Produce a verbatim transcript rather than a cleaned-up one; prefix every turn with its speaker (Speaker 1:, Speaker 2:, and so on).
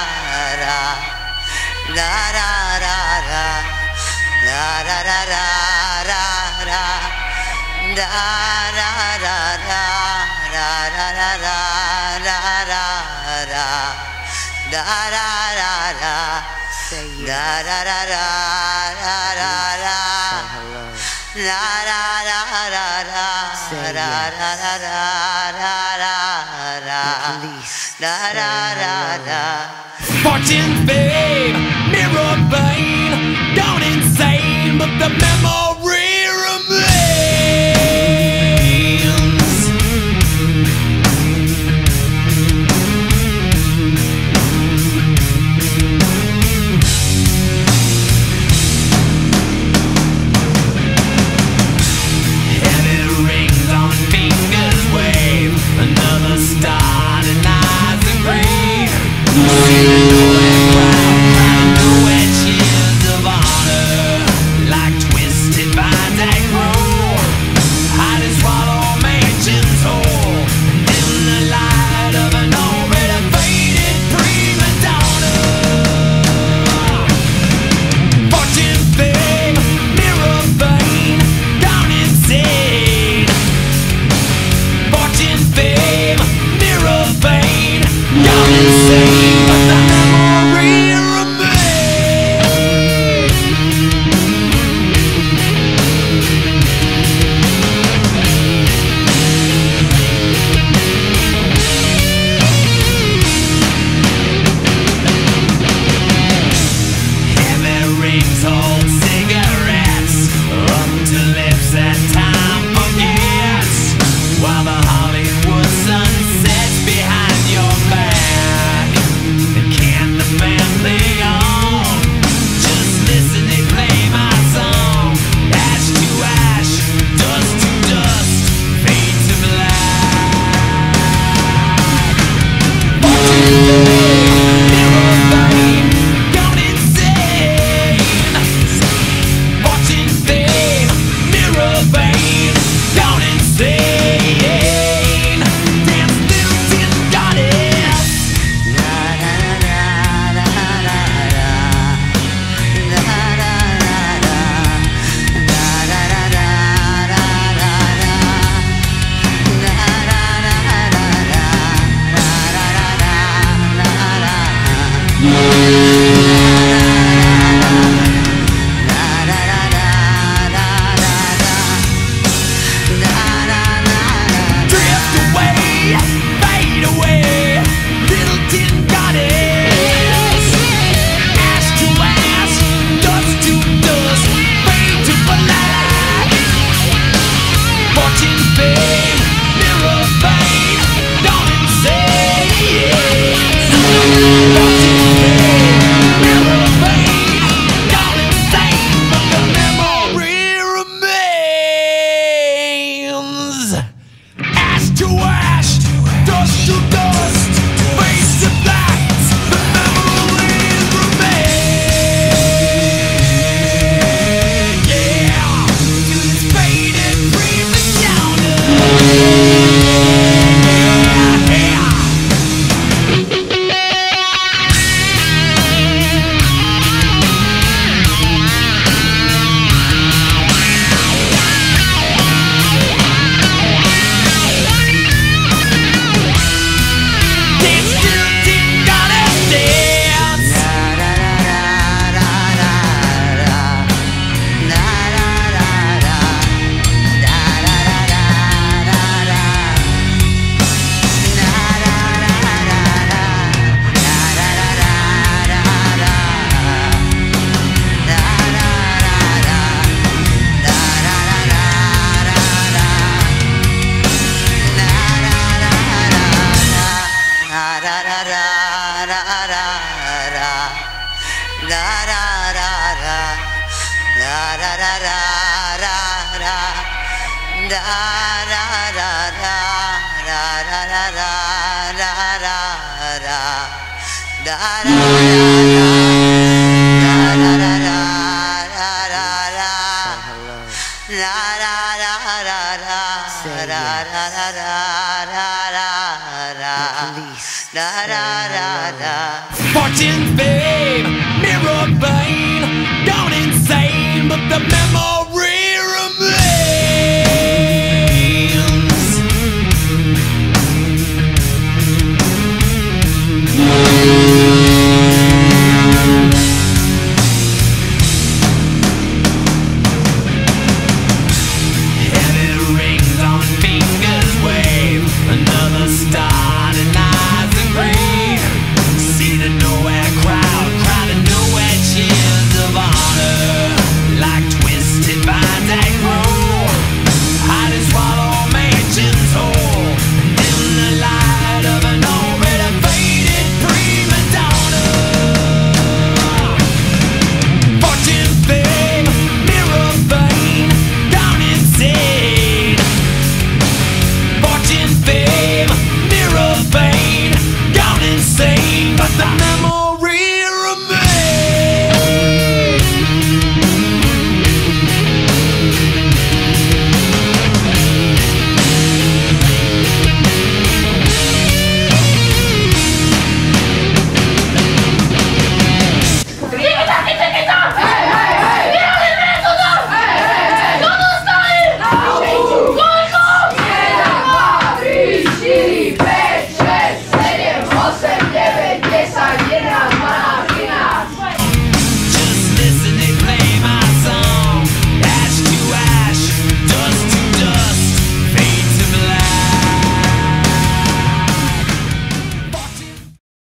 Speaker 1: ra, da ra ra ra, da ra ra ra ra ra, da ra ra ra ra ra ra ra ra ra ra, da ra ra ra, da ra ra ra ra ra ra. La la la la la la la la la la la la la la la.
Speaker 2: Fortune, fame, mirror vein, gone insane, but the memory remains. Heavy rings on fingers wave, another star denies the grave. Wedges of honor, like twisted vines that grow, hide and swallow mansions whole, in the light of an already faded prima donna. Fortune, fame, mirror vein, gone insane. Fortune, fame, mirror vein, gone insane. But the memory remains. Heavy rings hold cigarettes up to lips that time forgets, while the Hollywood sun sets behind your back. Can't the band play on? Just listen, they play my song. Ash to ash, dust to dust, fade to black. Fortune, fame, mirror vein, gone insane. Fortune, fame, mirror vein, gone insane. Damn little tin goddess.
Speaker 1: La la la la la la la la la la la
Speaker 2: Drift away, fade away, little tin goddess. Ash to ash, dust to dust, fade to black. Fortune, fame, mirror vein, gone insane. Fortune, fame, mirror vein, gone insane, but the memory remains. Ash to ash, dust to dust, face to black, the memories remain. Yeah, to this faded prima donna. Yeah. Dance, little tin goddess, dance. Fortune, kitchen bed.